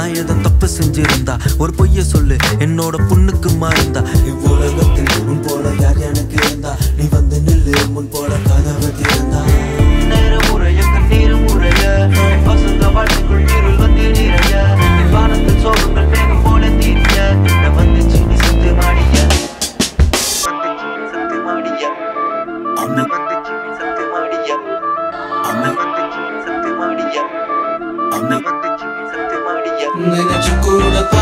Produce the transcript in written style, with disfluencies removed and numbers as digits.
நான் எதுவும் தப்பு செஞ்சிருந்தா ஒரு பொய்ய சொல்லு என்னோட புண்ணுக்கு மாறுந்தா. இவ்வுலகத்தில் உன் போல யார் எனக்கு இருந்தா நீ வந்து நில்லு முன் போல கதவு திறந்தா. நேரம் முறைய கண்ணீரும் முறைய பசங்க வாழ்க்கைக்குள் இருள் வந்து நிறைய வானத்தில் சோகங்கள் மேகம் போல தீரிய வந்துச்சு நீ சத்து மாடிய வந்துச்சு நீ சத்து மாடிய அம்மை வந்துச்சு நீ சத்து மாடிய அம்மை வந்துச்சு நீ சத்து மாடிய அம்மை வந்துச்சு நீ சத்து மாடிய நினைச்சு கூட